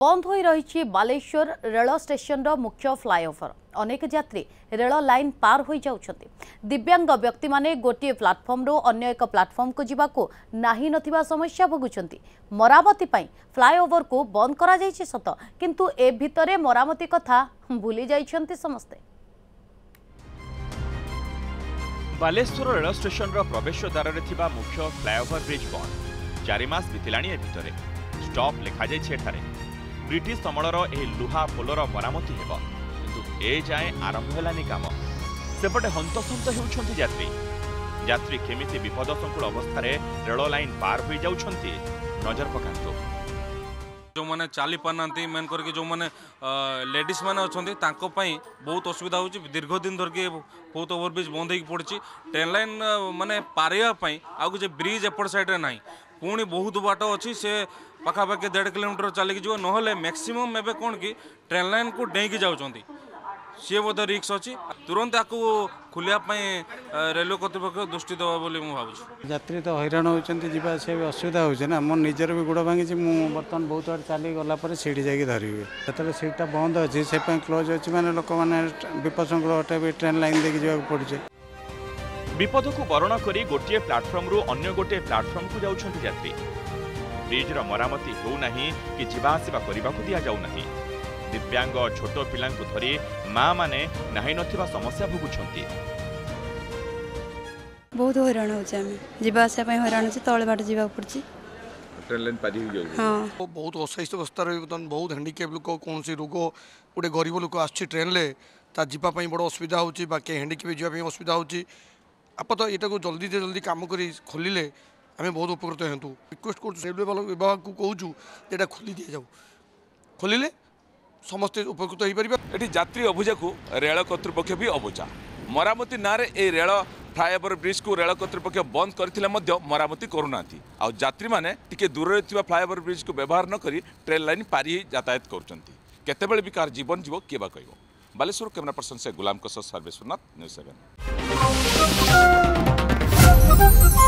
बंद हो रही बालेश्वर रेल स्टेशन मुख्य फ्लाईओवर अनेक यात्री रेल लाइन पार हो जाउछन्ति। दिव्यांग व्यक्ति माने गोटे प्लाटफर्म रो अन्य एक प्लाटफर्म को जीवाको नाही नथिबा समस्या भोगुछन्ति। मरामती पई फ्लाईओवर को बंद करा जायछि सत, किंतु ए भितरे मरामती कथा भूली जाइछन्ति समस्ते। बालेश्वर रेल स्टेशन रो प्रवेश द्वार रे थिबा मुख्य फ्लाईओवर ब्रिज बंद 4 मास बितिलाणी। ए भितरे स्टॉप लिखा जायछि। एठारे ब्रिटिश समलर ए लुहा पोलर मरामती हेब, किंतु ए जाए आरंभ हेलानी काम। सेपटे हंतसंत हेउछन्ति यात्री। यात्री केमिति विपदसंकुल अवस्था रे रेल लाइन पार हो जाउछन्ति नजर पकांतो। जो माने चाली पानांती मेन करके जो माने लेडीज माने अछन्ति तांको पई बहुत असुविधा होची। दीर्घ दिन धरके बहुत ओवरब्रिज बंद होई पड़ची। ट्रेन लाइन माने पारिया पई आगु जे ब्रिज एपट साइड रे नाही, पुणी बहुत बाट अच्छी से पाखापाखि 1.5 किलोमीटर चलिकी जो ना मैक्सिमम एवं कौन कि ट्रेन लाइन को डेईकी जाऊँगी सी बोधे रिक्स अच्छी। तुरंत आपको खुलियापाई रेलवे कर्तृपक्ष दृष्टि देवा बोली मुझे भावुँ। यात्री तो हैरान होती जावास भी असुविधा होचे ना। मोर निजर भी गोड़ भांगी बर्तमान बहुत आड़े चली गला सीढ़ी जाकि धरवे जो सीटा बंद अच्छी से क्लोज अच्छी मैंने लोक मैंने विपद संकुल हटे ट्रेन लाइन देखिए जावाक पड़े। विपद को बरण करी गोटे प्लाटफर्म रु अन्य गोटे प्लाटफर्म को जाउछन्ति यात्री। ब्रिज रो मरामती हो नाही कि जीवा आसिबा करिबा को दिया जाउ नाही। दिव्यांग छोट पिलां को धरी मां माने नाही नथिबा समस्या भोगुछन्ति। बहुत हैरान होचे। हम जीवा आसिबा पई हैरान होचे। तळे बाट जीवा पड़ची। ट्रेन लाइन पादी हो जाउ। हां बहुत असाइस्ट अवस्था रे बहुत हैंडिकैप लोक कोनसी रोग गोटे गरीब लोक आछि ट्रेन ले ता जीवा पई बड़ असुविधा होची। बाकी हैंडिकैप जीवा पई असुविधा होची। आप तो यहाँ को जल्दी से जल्दी काम कर खोलिले आम बहुत उपकृत हेतु। रिक्वेस्ट कर रेलवे विभाग को कहूँ ये खोली दि जाऊ, खोलिले समस्ते उपकृत हो पार। ये यात्री अबुझा को रेल कर्तृपक्ष भी अबुझा। मरामती ना रे रेल फ्लाईओवर ब्रिज को रेल कर्तृपक्ष बंद करथिले मध्य मरामती करूना। आ यात्री माने टिके दूर रे फ्लाईओवर ब्रिज को व्यवहार न करी ट्रेन लाइन पारी यातायात करछन्ती। केतेबेले भी कार जीवन जीव किए बा कहबो। बालेश्वर कैमरा पर्सन से गुलाम सर्वेश्वरनाथ, न्यूज़ 7।